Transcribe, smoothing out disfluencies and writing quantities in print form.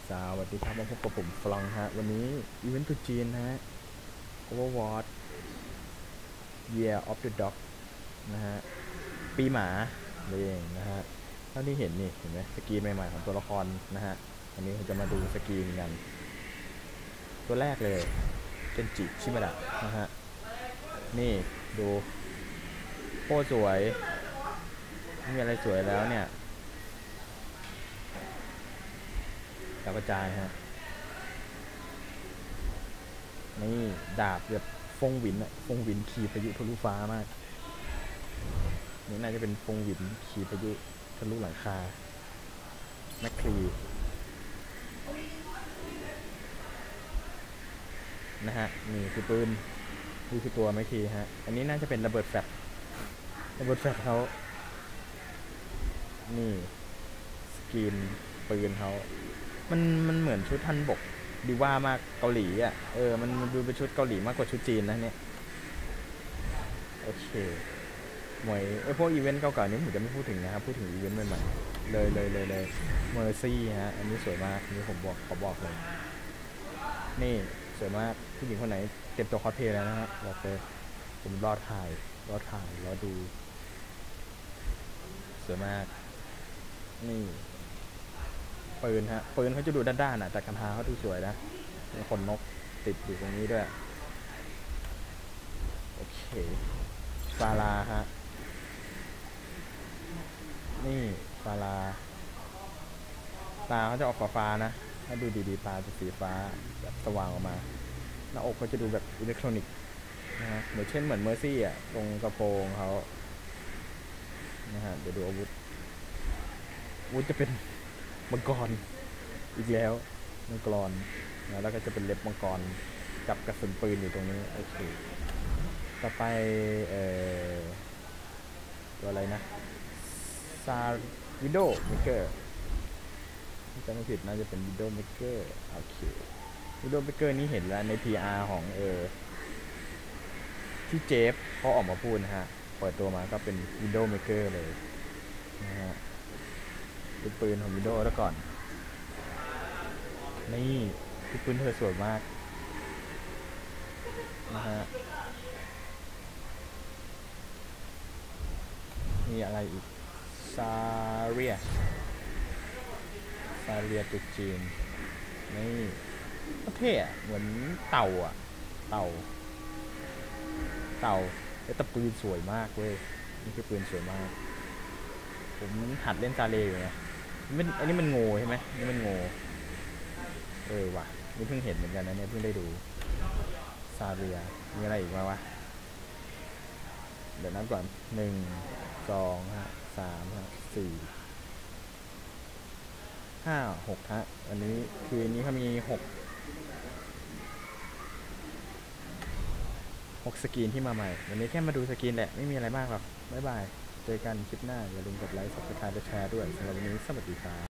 สวัสดีครับมาพบกับผมฟลองฮะวันนี้อีเวนต์ตรุษจีนฮะ Overwatch Year of the Dog นะฮะปีหมาเองนะฮะเท่าที่เห็นนี่เห็นไหมสกรีนใหม่ๆของตัวละครนะฮะวันนี้เราจะมาดูสกรีนกันตัวแรกเลยเกนจิชิมาดะนะฮะนี่ดูโคตรสวยไม่มีอะไรสวยแล้วเนี่ยดาวกระจายฮะนี่ดาบแบบฟงหวินอะฟงหวินขี่พายุทะลุฟ้ามากนี่น่าจะเป็นฟงหวินขี่พายุทะลุหลังคาแมคครีนะฮะนี่คือปืนนี่คือตัวแมคครีฮะอันนี้น่าจะเป็นระเบิดแฟลชเขานี่สกินปืนเขามันเหมือนชุดทันบกดีว่ามากเกาหลีอ่ะมันดูเป็นชุดเกาหลีมากกว่าชุดจีนนะเนี่ยโอเคมวยพวกอีเวนต์เก่าๆนี้ผมจะไม่พูดถึงนะครับพูดถึงอีเวนต์ใหม่ๆเลยเมอร์ซี่ฮะอันนี้สวยมากนี่ผมขอบอกเลยนี่สวยมากผู้หญิงคนไหนเต็มตัวคอสเพลย์แล้วนะฮะบอกเลยผมรอดูสวยมากนี่ปืนฮะปืนเขาจะดูด้านๆอ่ะแต่กันทาเขาดูสวยนะมีขนนกติดอยู่ตรงนี้ด้วยโอเคฟาลาฮะนี่ฟาลาตาเขาจะออกฟ้าๆนะถ้าดูดีๆตาจะสีฟ้าแบบสว่างออกมาหน้าอกเขาจะดูแบบอิเล็กทรอนิกส์นะฮะเหมือนเมอร์ซี่อ่ะตรงกระโปรงเขานะฮะเดี๋ยวดูอาวุธจะเป็นมังกรอีกแล้วมังกรนะแล้วก็จะเป็นเล็บมังกรกับกระสุนปืนอยู่ตรงนี้โอเคต่อไปตัวอะไรนะซาวิโดเมเกอร์ถ้าจำไม่ผิดน่าจะเป็นวิโดเมเกอร์โอเควิโดเมเกอร์นี่เห็นแล้วใน PR ของที่เจฟเขาออกมาพูดนะฮะเปิดตัวมาก็เป็นวิโดเมเกอร์เลยนะฮะเป็นปืนของวิโดแล้วก่อนนี่คือปืนเธอสวยมากนะฮะมีอะไรอีกซาเรียตุจีนนี่ก็เท่อะเหมือนเต่าอ่ะเต่าแต่ปืนสวยมากเว้ยนี่คือปืนสวยมากผมหัดเล่นซาเรียอยู่ไงอันนี้มันโง่ใช่ไหมนี่มันโง่ว่ะนี่เพิ่งเห็นเหมือนกันนะเนี่ยเพิ่งได้ดูซาเรียมีอะไรอีกมาวะเดี๋ยวนับก่อน1 2 3 4 5 6ฮะอันนี้คืออันนี้เขามี6สกรีนที่มาใหม่วันนี้แค่มาดูสกรีนแหละไม่มีอะไรมากหรอกบ๊ายบายเจอกันคลิปหน้าอย่าลืมกดไลค์ Subscribe และแชร์ด้วยสำหรับวันนี้สวัสดีครับ